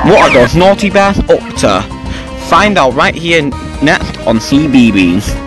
What are those naughty bears up to? Find out right here next on CBeebies.